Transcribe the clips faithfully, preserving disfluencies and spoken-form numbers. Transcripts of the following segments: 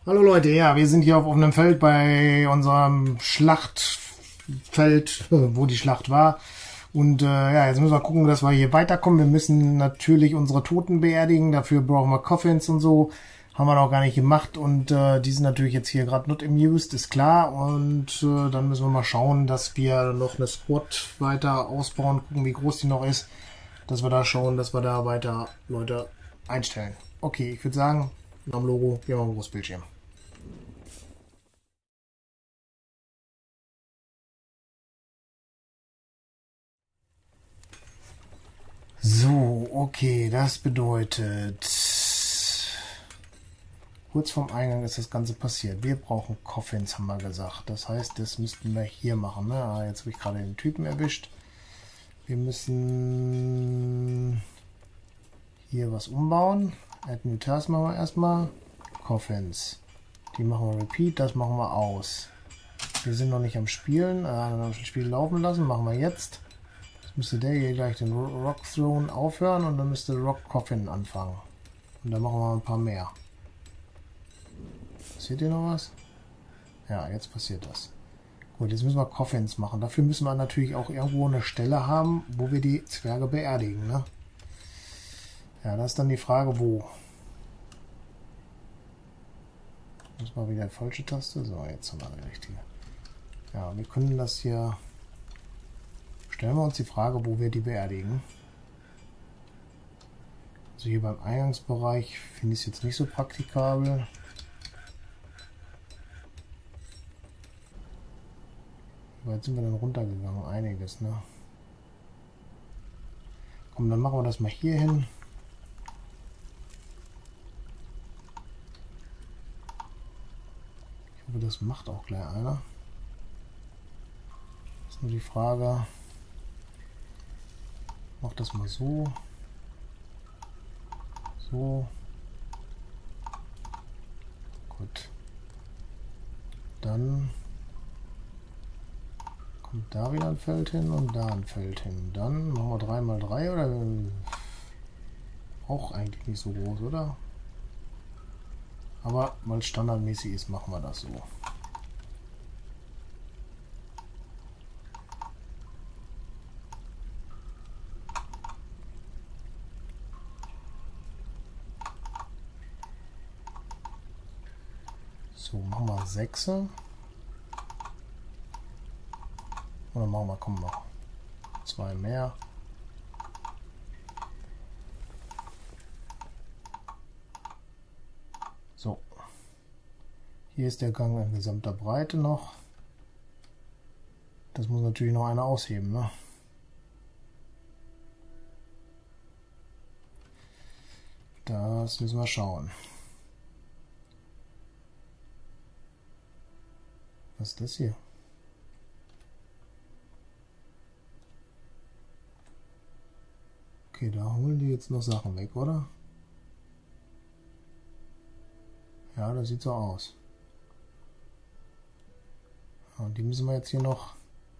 Hallo Leute, ja, wir sind hier auf offenem Feld bei unserem Schlachtfeld, wo die Schlacht war. Und äh, ja, jetzt müssen wir gucken, dass wir hier weiterkommen. Wir müssen natürlich unsere Toten beerdigen, dafür brauchen wir Coffins und so. Haben wir noch gar nicht gemacht und äh, die sind natürlich jetzt hier gerade not amused, ist klar. Und äh, dann müssen wir mal schauen, dass wir noch eine Squad weiter ausbauen, gucken, wie groß die noch ist. Dass wir da schauen, dass wir da weiter Leute einstellen. Okay, ich würde sagen, am Logo, wir machen ein großes Bildschirm. So, okay, das bedeutet, kurz vorm Eingang ist das Ganze passiert. Wir brauchen Coffins, haben wir gesagt. Das heißt, das müssten wir hier machen. Ne? Ah, jetzt habe ich gerade den Typen erwischt. Wir müssen hier was umbauen. Add New Task machen wir erstmal. Coffins. Die machen wir Repeat, das machen wir aus. Wir sind noch nicht am Spielen. Ah, dann das Spiel laufen lassen, machen wir jetzt. Müsste der hier gleich den Rock Throne aufhören und dann müsste Rock Coffin anfangen. Und dann machen wir ein paar mehr. Seht ihr noch was? Ja, jetzt passiert das. Gut, jetzt müssen wir Coffins machen. Dafür müssen wir natürlich auch irgendwo eine Stelle haben, wo wir die Zwerge beerdigen. Ne? Ja, das ist dann die Frage, wo. Das war wieder die falsche Taste. So, jetzt haben wir eine richtige. Ja, wir können das hier... Stellen wir uns die Frage, wo wir die beerdigen. Also hier beim Eingangsbereich finde ich es jetzt nicht so praktikabel. Wie weit sind wir denn runtergegangen? Einiges, ne? Komm, dann machen wir das mal hier hin. Ich hoffe, das macht auch gleich einer. Ist nur die Frage... Mach das mal so. So. Gut. Dann kommt da wieder ein Feld hin und da ein Feld hin. Dann machen wir drei mal drei oder auch eigentlich nicht so groß, oder? Aber weil es standardmäßig ist, machen wir das so. So, machen wir sechs. Oder machen wir, komm mal, zwei mehr. So. Hier ist der Gang in gesamter Breite noch. Das muss natürlich noch einer ausheben, ne? Das müssen wir schauen. Was ist das hier? Okay, da holen die jetzt noch Sachen weg, oder? Ja, das sieht so aus. Und die müssen wir jetzt hier noch...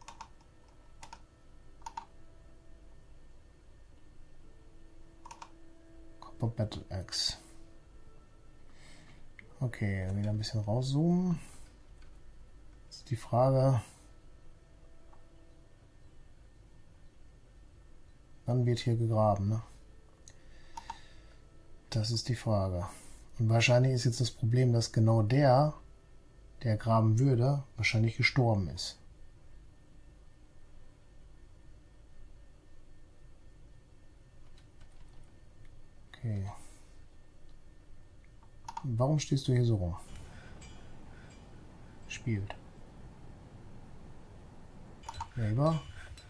Copper Battle Axe. Okay, wieder ein bisschen rauszoomen. Die Frage, wann wird hier gegraben, ne? Das ist die Frage. Und wahrscheinlich ist jetzt das Problem, dass genau der, der graben würde, wahrscheinlich gestorben ist. Okay. Warum stehst du hier so rum? Spielt. Selber.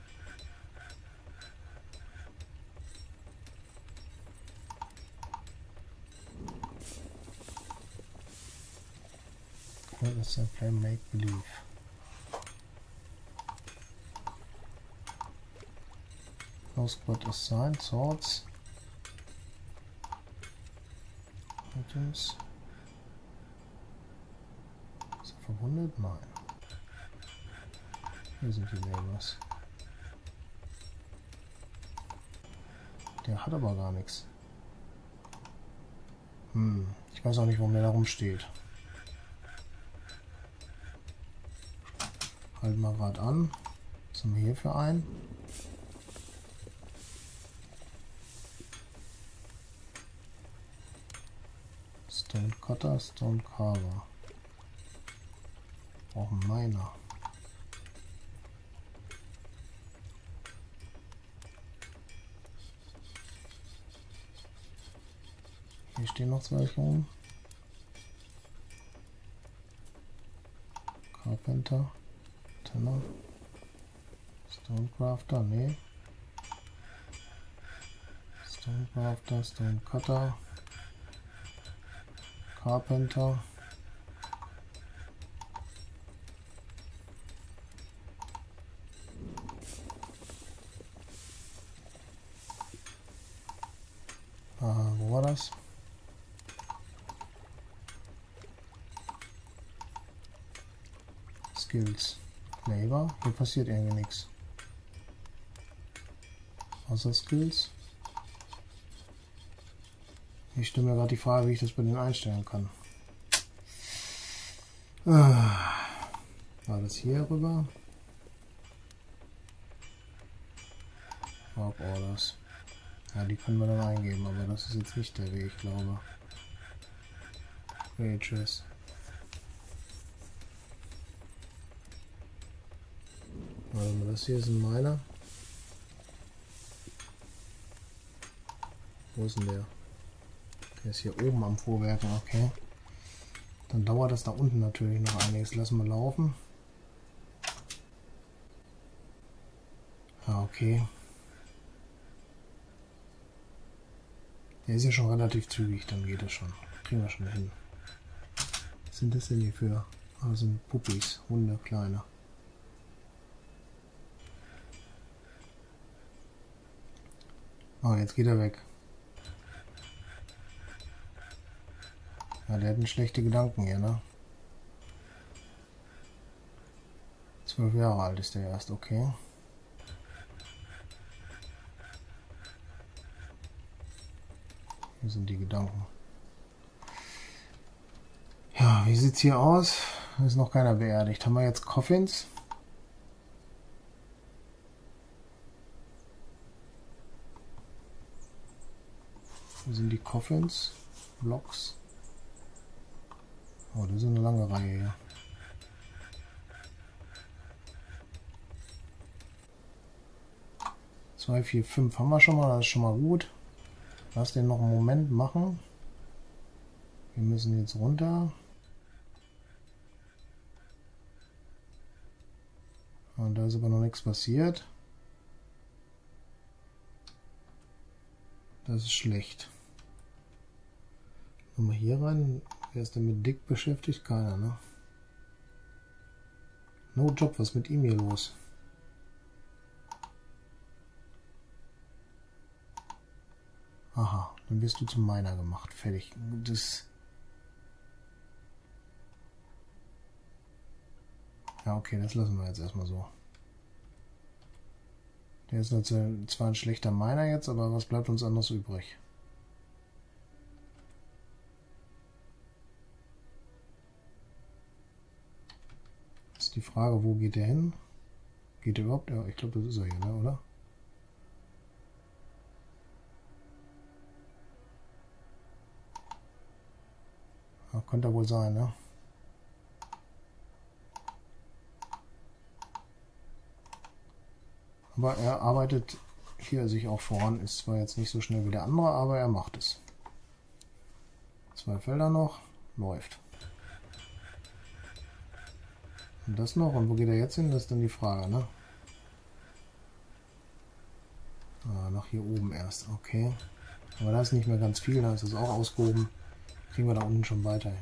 Let's play make believe. No squad assigned. Swords. Items. Ist er verwundet? Nein. Hier sind die Labels. Der hat aber gar nichts. Hm, ich weiß auch nicht, warum der da rumsteht. Halten wir gerade an. Was haben wir hier für einen? Stone Cutter, Stone Carver. Brauchen Miner. Hier stehen noch zwei rum. Carpenter, Tenor, Stonecrafter, nee. Stonecrafter, Stonecutter, Carpenter. Ah, wo war das? Skills. Labor. Hier passiert irgendwie nichts. Außer Skills. Ich stelle mir gerade die Frage, wie ich das bei denen einstellen kann. Ah. War das hier rüber? Work Orders. Ja, die können wir dann eingeben, aber das ist jetzt nicht der Weg, ich glaube. Wages. Warte mal, das hier ist ein Miner. Wo ist denn der? Der ist hier oben am Vorwerken, okay. Dann dauert das da unten natürlich noch einiges. Lassen wir laufen. Ah, okay. Der ist ja schon relativ zügig, dann geht das schon. Kriegen wir schon hin. Was sind das denn hier für? Ah, das sind Puppis, Hunde, kleine. Oh, jetzt geht er weg. Ja, der hat schlechte Gedanken hier, ne? Zwölf Jahre alt ist der erst, okay. Hier sind die Gedanken. Ja, wie sieht's hier aus? Ist noch keiner beerdigt. Haben wir jetzt Coffins? Wo sind die Coffins? Blocks. Oh, das ist eine lange Reihe hier. zwei, vier, fünf haben wir schon mal, das ist schon mal gut. Lass den noch einen Moment machen. Wir müssen jetzt runter. Und da ist aber noch nichts passiert. Das ist schlecht. Nochmal hier rein. Wer ist denn mit Dick beschäftigt? Keiner, ne? No Job, was ist mit ihm hier los? Aha, dann wirst du zum Miner gemacht. Fertig. Das. Ja, okay, das lassen wir jetzt erstmal so. Der ist zwar ein schlechter Miner jetzt, aber was bleibt uns anderes übrig? Ist die Frage, wo geht der hin? Geht der überhaupt? Ja, ich glaube, das ist er hier, ne, oder? Ja, könnte er wohl sein, ne? Aber er arbeitet hier sich auch voran, ist zwar jetzt nicht so schnell wie der andere, aber er macht es. Zwei Felder noch, läuft. Und das noch, und wo geht er jetzt hin, das ist dann die Frage, ne? Ah, nach hier oben erst, okay. Aber da ist nicht mehr ganz viel, da ist es auch ausgehoben. Kriegen wir da unten schon weiterhin.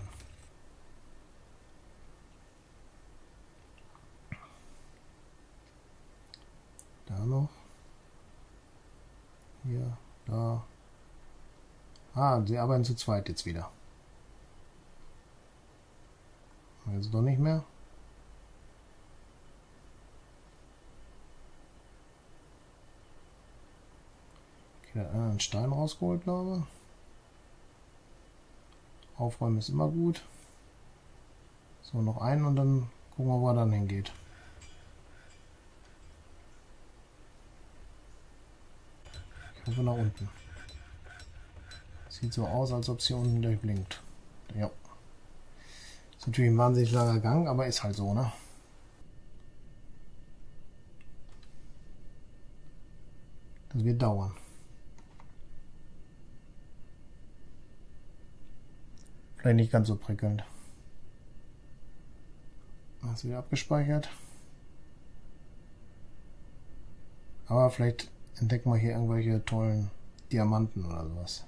Da noch. Hier, da. Ah, sie arbeiten zu zweit jetzt wieder. Jetzt doch nicht mehr. Okay, da hat einer einen Stein rausgeholt, glaube ich. Aufräumen ist immer gut. So, noch einen und dann gucken wir, wo er dann hingeht. Ich hoffe nach unten. Sieht so aus, als ob es hier unten durchblinkt. Ja. Ist natürlich ein wahnsinnig langer Gang, aber ist halt so, ne? Das wird dauern. Vielleicht nicht ganz so prickelnd. Das ist wieder abgespeichert. Aber vielleicht entdecken wir hier irgendwelche tollen Diamanten oder sowas.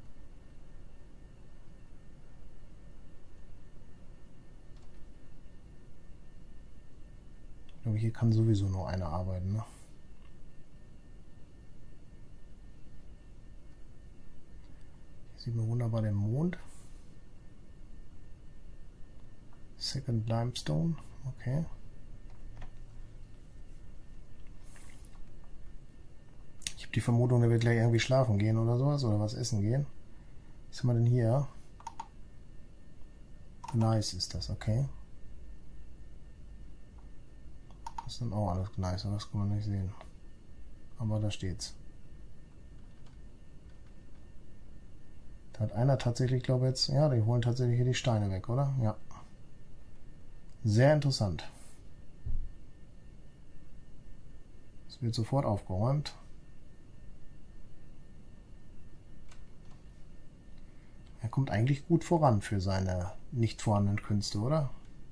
Ich glaube, hier kann sowieso nur einer arbeiten, ne? Hier sieht man wunderbar den Mond. Second Limestone, okay. Ich habe die Vermutung, der wird gleich irgendwie schlafen gehen oder sowas oder was essen gehen. Was haben wir denn hier? Nice ist das, okay. Das ist dann auch alles nice, aber das kann man nicht sehen. Aber da steht's. Da hat einer tatsächlich, glaube ich jetzt, ja, die holen tatsächlich hier die Steine weg, oder? Ja. Sehr interessant. Es wird sofort aufgeräumt. Er kommt eigentlich gut voran für seine nicht vorhandenen Künste, oder?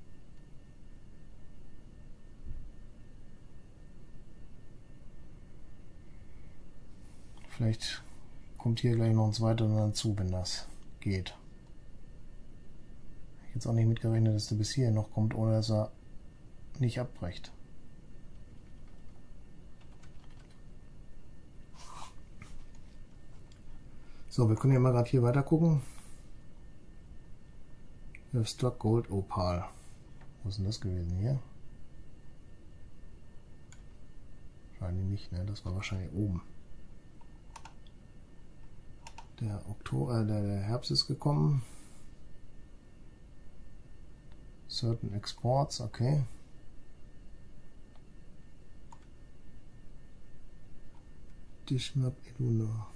Vielleicht kommt hier gleich noch ein zweiter dann zu, wenn das geht. Ich hätte jetzt auch nicht mitgerechnet, dass der bis hier noch kommt, ohne dass er nicht abbricht. So, wir können ja mal gerade hier weiter gucken. Wir haben Struck Gold Opal. Wo ist denn das gewesen hier? Wahrscheinlich nicht, ne? Das war wahrscheinlich oben. Der Oktober, äh, der, der Herbst ist gekommen. Certain Exports, okay. Dishmap Iluna.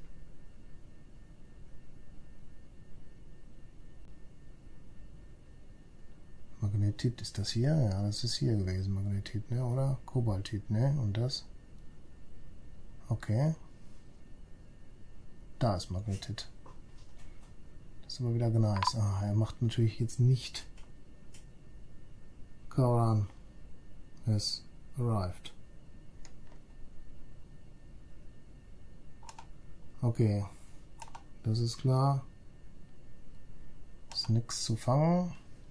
Magnetit, ist das hier? Ja, das ist hier gewesen, Magnetit, ne? Oder? Kobaltit, ne? Und das? Okay. Da ist Magnetit. Das ist aber wieder nice. Ah, er macht natürlich jetzt nicht Caravan has arrived. Okay. Das ist klar. Ist nichts zu fangen.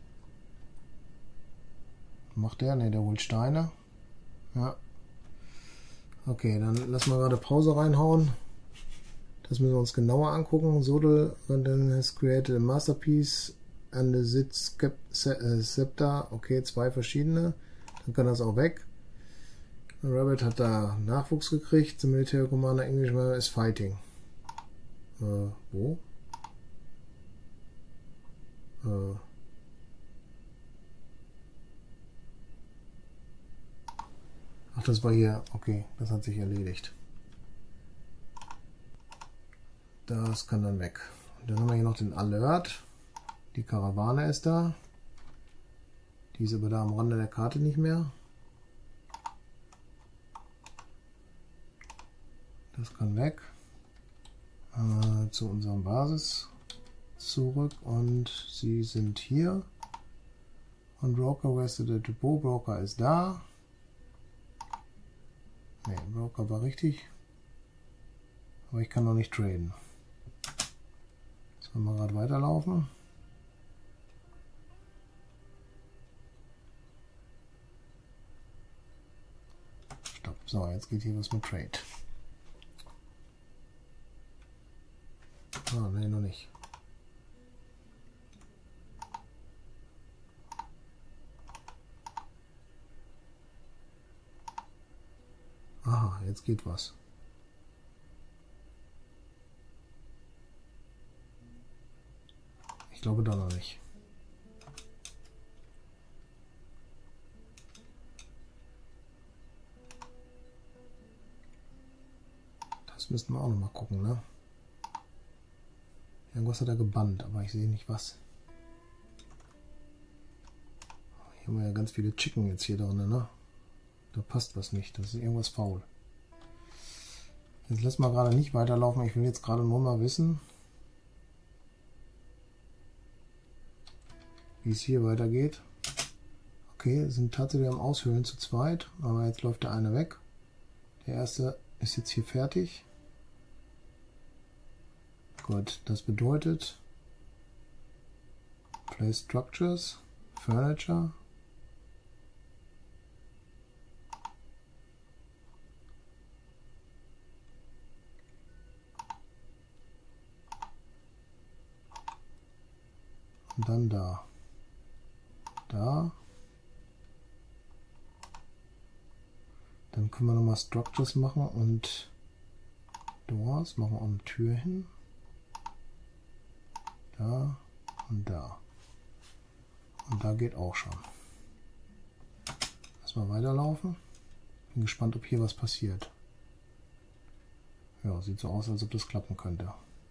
Macht der? Ne, der holt Steine. Ja. Okay, dann lassen wir gerade Pause reinhauen. Das müssen wir uns genauer angucken. Sodal has created a masterpiece and the Zit Scepter. Okay, zwei verschiedene. Dann kann das auch weg. Rabbit hat da Nachwuchs gekriegt. The Military Commander Englishman is fighting. Äh, wo? Äh. Ach, das war hier. Okay, das hat sich erledigt. Das kann dann weg. Und dann haben wir hier noch den Alert. Die Karawane ist da. Die ist aber da am Rande der Karte nicht mehr. Das kann weg. Äh, zu unserem Basis zurück. Und sie sind hier. Und Broker, where's the Depot? Broker ist da. Ne, Broker war richtig. Aber ich kann noch nicht traden. Jetzt wollen wir gerade weiterlaufen. Stopp. So, jetzt geht hier was mit Trade. Ah, ne, noch nicht. Aha, jetzt geht was. Ich glaube da noch nicht. Das müssten wir auch noch mal gucken, ne? Irgendwas hat er gebannt, aber ich sehe nicht was. Hier haben wir ja ganz viele Chicken jetzt hier drin, ne? Da passt was nicht, das ist irgendwas faul. Jetzt lassen wir gerade nicht weiterlaufen, ich will jetzt gerade nur mal wissen, wie es hier weitergeht. Okay, sind tatsächlich am Aushöhlen zu zweit, aber jetzt läuft der eine weg. Der erste ist jetzt hier fertig. Gut, das bedeutet Place Structures, Furniture. Und dann da. Da. Dann können wir nochmal Structures machen und Doors. Machen wir auch eine Tür hin. Da und da. Und da geht auch schon. Lass mal weiterlaufen. Bin gespannt, ob hier was passiert. Ja, sieht so aus, als ob das klappen könnte.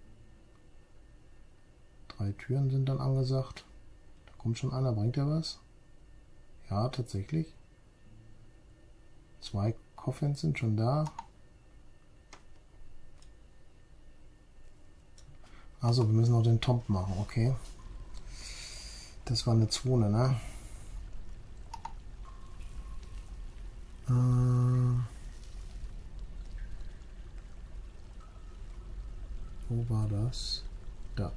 Drei Türen sind dann angesagt. Da kommt schon einer. Bringt er was? Ja, tatsächlich. Zwei Coffins sind schon da. Also, wir müssen noch den Tomb machen, okay. Das war eine Zone, ne? Äh, wo war das? Da.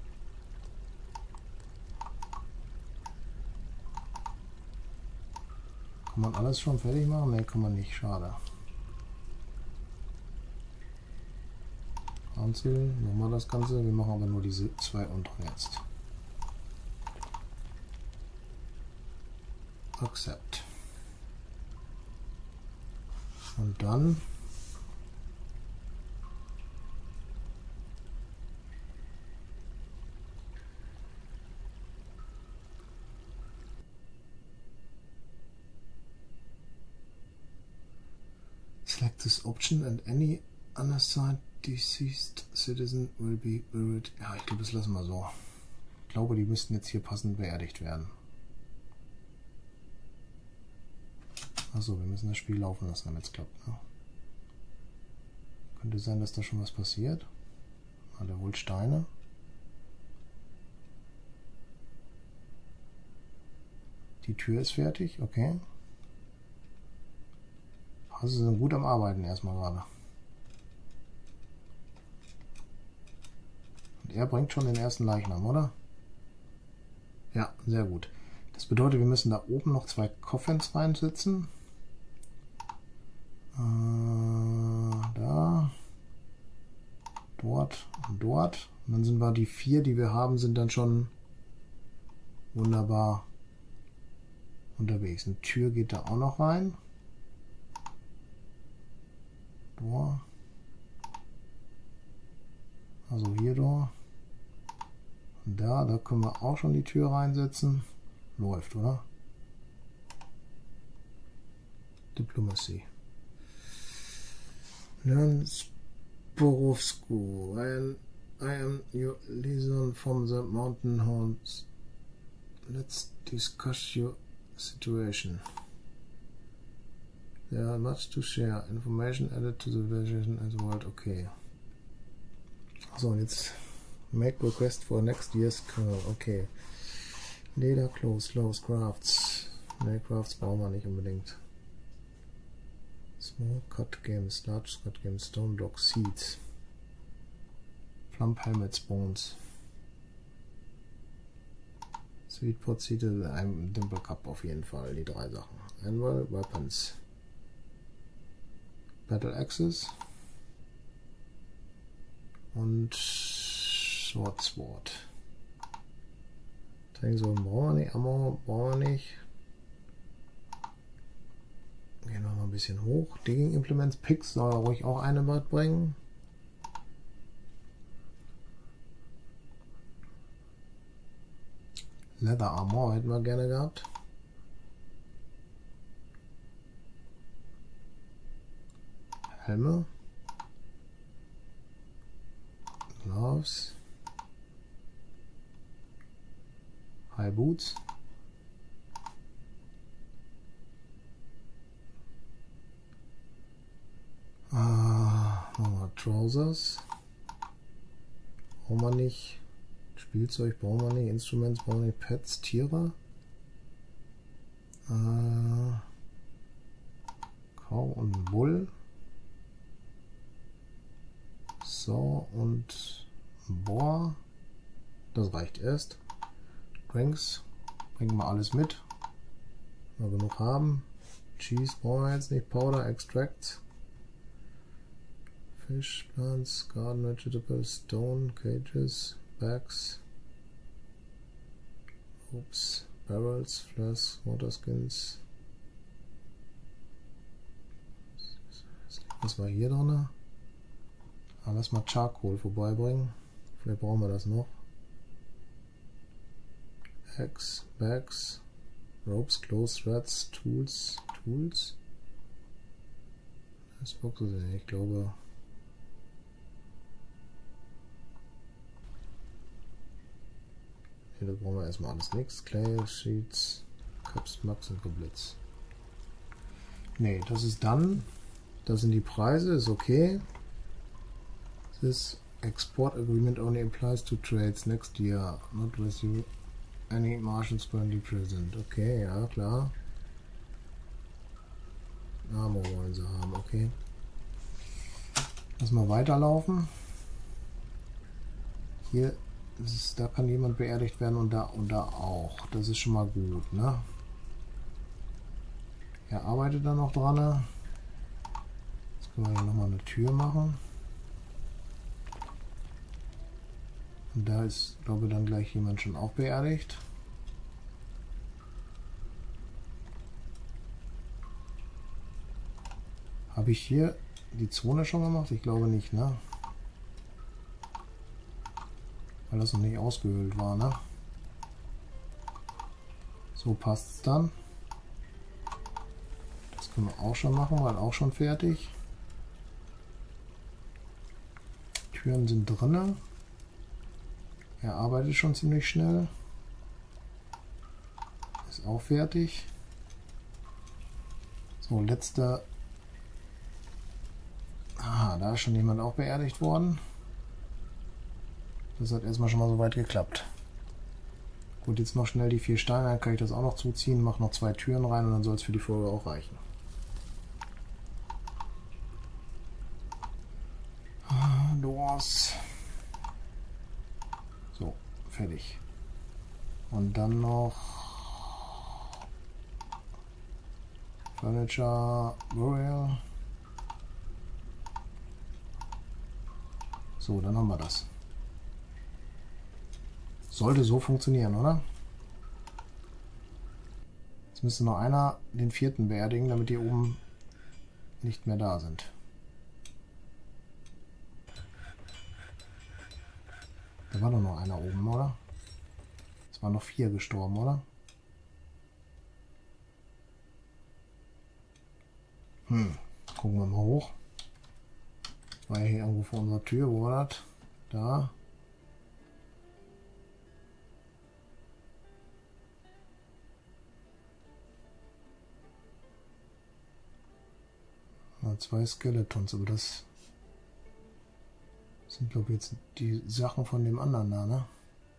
Kann man alles schon fertig machen? Ne, kann man nicht. Schade. Einzel, nochmal das Ganze. Wir machen aber nur diese zwei unteren jetzt. Accept. Und dann select this option and any unassigned deceased citizen will be buried. Ja, ich glaube, das lassen wir so. Ich glaube, die müssten jetzt hier passend beerdigt werden. Achso, wir müssen das Spiel laufen lassen, damit es klappt. Ne? Könnte sein, dass da schon was passiert. Ah, der holt Steine. Die Tür ist fertig, okay. Also sie sind gut am Arbeiten erstmal gerade. Und er bringt schon den ersten Leichnam, oder? Ja, sehr gut. Das bedeutet, wir müssen da oben noch zwei Coffins reinsetzen. Äh, da. Dort und dort. Und dann sind wir die vier, die wir haben, sind dann schon wunderbar unterwegs. Eine Tür geht da auch noch rein. Door. Also hier da. Und da, da können wir auch schon die Tür reinsetzen. Läuft, oder? Diplomacy. Learn Sporovsku. I am, I am your liaison from the mountain hounds. Let's discuss your situation. There are much to share. Information added to the version as well. Okay. So, jetzt make request for next year's kernel. Okay. Leder, Clothes, Clothes, Crafts. Ne, Crafts brauchen wir nicht unbedingt. Small Cut Games, Large Cut Games, Stone Block, Seeds. Plump Helmets, Bones. Sweet Pot Seed, ein Dimple Cup auf jeden Fall, die drei Sachen. Anvil, Weapons. Battle Axes und Sword Sword. Trainingswaffen brauchen wir nicht, Ammo brauchen wir nicht. Gehen wir mal ein bisschen hoch. Digging Implements, Picks soll ruhig auch eine mitbringen. Leather Armor hätten wir gerne gehabt. Helme. Gloves. High Boots. Ah, nochmal Trousers. Brauchen wir nicht. Spielzeug brauchen wir nicht. Instruments brauchen wir nicht. Pets, Tiere. Äh, Cow und Bull. So, und Boar. Das reicht erst. Drinks. Bringen wir alles mit. Wenn wir genug haben. Cheese brauchen wir jetzt nicht. Powder, Extracts. Fish, Plants, Garden Vegetables, Stone, Cages, Bags. Oops. Barrels, Flasks, Waterskins. Was war hier drin? Ah, lass mal Charcoal vorbeibringen. Vielleicht brauchen wir das noch. Eggs, Bags, Ropes, Clothes, Threads, Tools, Tools. Das Box ist nicht, ich glaube. Hier, da brauchen wir erstmal alles nichts. Clay, Sheets, Cups, Mugs und Goblets. Ne, das ist dann. Das sind die Preise, ist okay. This export agreement only applies to trades next year, not with you any Martians currently present. Okay, ja, klar. Name wollen sie haben, okay. Lass mal weiterlaufen. Hier ist, da kann jemand beerdigt werden und da und da auch. Das ist schon mal gut, ne? Er arbeitet da noch dran. Jetzt können wir hier nochmal eine Tür machen. Und da ist, glaube ich, dann gleich jemand schon auch beerdigt. Habe ich hier die Zone schon gemacht? Ich glaube nicht, ne? Weil das noch nicht ausgehöhlt war, ne? So passt es dann. Das können wir auch schon machen, weil auch schon fertig. Türen sind drinne. Er arbeitet schon ziemlich schnell. Ist auch fertig. So, letzter. Ah, da ist schon jemand auch beerdigt worden. Das hat erstmal schon mal so weit geklappt. Gut, jetzt noch schnell die vier Steine, dann kann ich das auch noch zuziehen, mache noch zwei Türen rein und dann soll es für die Folge auch reichen. Doors. So, fertig. Und dann noch Furniture, Burial. So, dann haben wir das. Sollte so funktionieren, oder? Jetzt müsste noch einer den vierten beerdigen, damit die oben nicht mehr da sind. Da war doch noch einer oben, oder? Es waren noch vier gestorben, oder? Hm, gucken wir mal hoch. War ja hier irgendwo vor unserer Tür, wo war das? Da. Zwei Skeletons, aber das sind, glaube ich, jetzt die Sachen von dem anderen da, ne?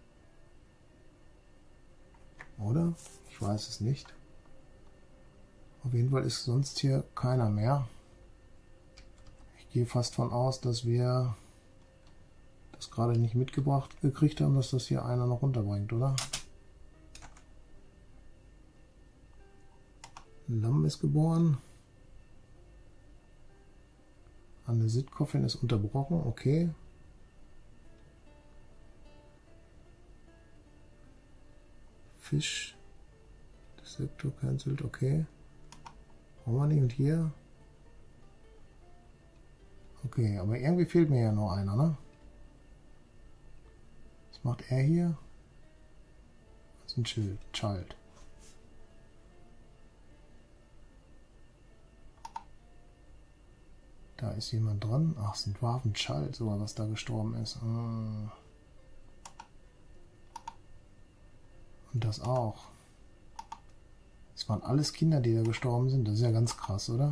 Oder? Ich weiß es nicht. Auf jeden Fall ist sonst hier keiner mehr. Ich gehe fast von aus, dass wir das gerade nicht mitgebracht gekriegt haben, dass das hier einer noch runterbringt, oder? Ein Lamm ist geboren. Eine Sit-Coffin ist unterbrochen, okay. Fisch. Das Sektor cancelled, okay. Brauchen wir nicht. Und hier? Okay, aber irgendwie fehlt mir ja noch einer, ne? Was macht er hier? Das ist ein Schild. Child. Da ist jemand dran. Ach, es ist ein Dwarven Child, sogar was da gestorben ist. Und das auch. Das waren alles Kinder, die da gestorben sind. Das ist ja ganz krass, oder?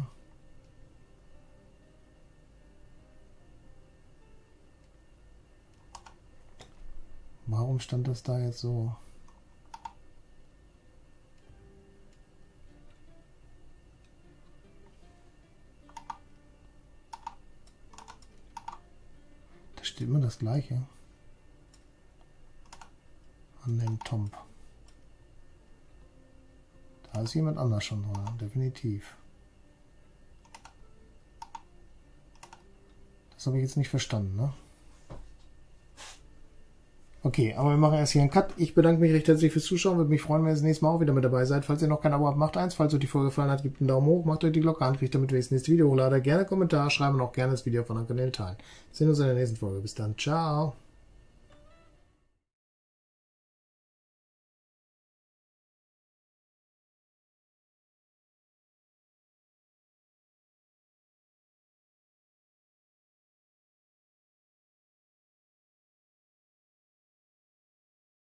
Warum stand das da jetzt so? Da steht immer das Gleiche. An dem Tomb. Da ist jemand anders schon dran, definitiv. Das habe ich jetzt nicht verstanden, ne? Okay, aber wir machen erst hier einen Cut. Ich bedanke mich recht herzlich fürs Zuschauen. Würde mich freuen, wenn ihr das nächste Mal auch wieder mit dabei seid. Falls ihr noch kein Abo habt, macht eins. Falls euch die Folge gefallen hat, gebt einen Daumen hoch. Macht euch die Glocke an, kriegt damit, wenn ich das nächste Video hochlade. Gerne Kommentar schreiben und auch gerne das Video von anderen Kanälen teilen. Wir sehen uns in der nächsten Folge. Bis dann. Ciao.